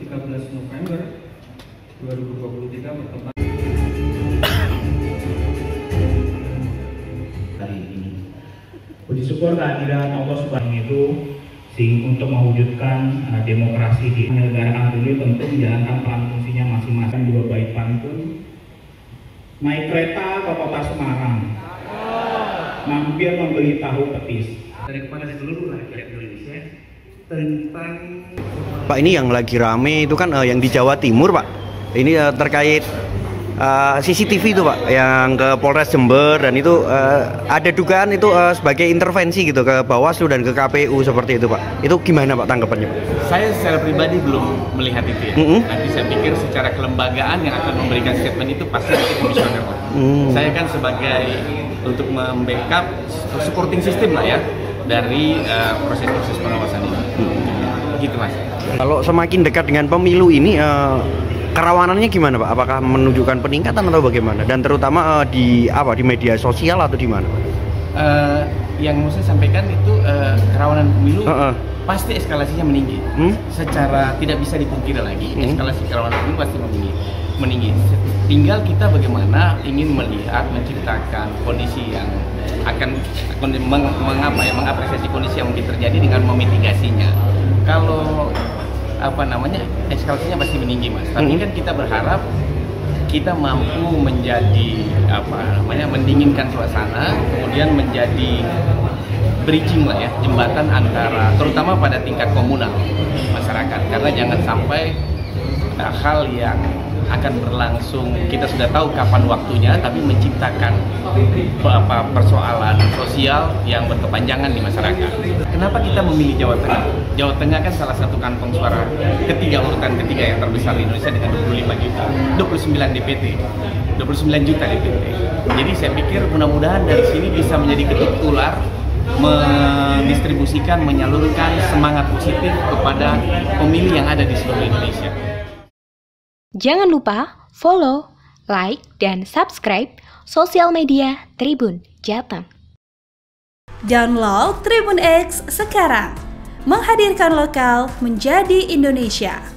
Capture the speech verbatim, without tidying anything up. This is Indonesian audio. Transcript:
tiga belas November dua ribu dua puluh tiga bertepatan hari ini. Puji syukur kehadiran Allah Subhanahu itu sehingga untuk mewujudkan uh, demokrasi di penyelenggaraan dulu tentu menjalankan peran fungsinya masing-masing. Dua baik pantun naik kereta ke kota Semarang, mampir membeli tahu petis dari kepada seluruh rakyat Indonesia tentang. Pak, ini yang lagi rame itu kan uh, yang di Jawa Timur, Pak. Ini uh, terkait uh, C C T V itu, Pak, yang ke Polres Jember, dan itu uh, ada dugaan itu uh, sebagai intervensi gitu ke Bawaslu dan ke K P U seperti itu, Pak. Itu gimana, Pak, tanggapannya, Pak? Saya secara pribadi belum melihat itu ya. Mm-hmm. Nanti saya pikir secara kelembagaan yang akan memberikan statement itu pasti nanti komisioner. Mm. Saya kan sebagai untuk membackup supporting system lah ya dari uh, proses-proses pengawasan ini. Mm. Gitu, Mas. Kalau semakin dekat dengan pemilu ini, uh, kerawanannya gimana, Pak? Apakah menunjukkan peningkatan atau bagaimana? Dan terutama uh, di apa di media sosial atau di mana, Pak? Uh, yang mau saya sampaikan itu uh, kerawanan pemilu uh -uh. pasti eskalasinya meninggi. Hmm? Secara tidak bisa dipungkiri lagi, hmm? eskalasi kerawanan pemilu pasti meninggi. meninggi. Tinggal kita bagaimana ingin melihat, menciptakan kondisi yang akan meng, mengapa ya, mengapresiasi kondisi yang mungkin terjadi dengan memitigasinya. Kalau apa namanya eskalasinya pasti meninggi, Mas. Tapi hmm. kan kita berharap kita mampu menjadi apa namanya mendinginkan suasana, kemudian menjadi bridging lah ya, jembatan antara terutama pada tingkat komunal masyarakat, karena jangan sampai uh, hal yang akan berlangsung kita sudah tahu kapan waktunya, tapi menciptakan apa persoalan sosial yang berkepanjangan di masyarakat. Kenapa kita memilih Jawa Tengah? Jawa Tengah kan salah satu kantong suara ketiga, urutan ketiga yang terbesar di Indonesia dengan dua puluh lima juta, dua puluh sembilan D P T, dua puluh sembilan juta D P T. Jadi saya pikir mudah-mudahan dari sini bisa menjadi ketuk tular, mendistribusikan, menyalurkan semangat positif kepada pemilih yang ada di seluruh Indonesia. Jangan lupa follow, like, dan subscribe sosial media Tribun Jateng. Download Tribun X sekarang, menghadirkan lokal menjadi Indonesia.